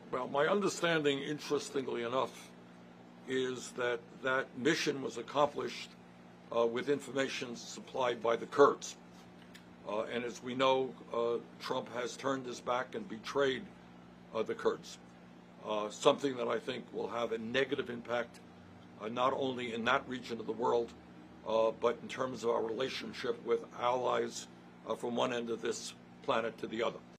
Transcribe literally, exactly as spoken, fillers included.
Well, my understanding, interestingly enough, is that that mission was accomplished uh, with information supplied by the Kurds. Uh, and as we know, uh, Trump has turned his back and betrayed uh, the Kurds, uh, something that I think will have a negative impact uh, not only in that region of the world, uh, but in terms of our relationship with allies uh, from one end of this planet to the other.